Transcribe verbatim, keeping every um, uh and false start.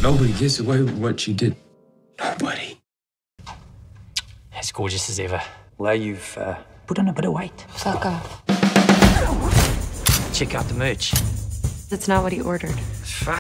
Nobody gets away with what she did. Nobody. As gorgeous as ever. Well, you've uh, put on a bit of weight. Fuck off. Check out the merch. That's not what he ordered.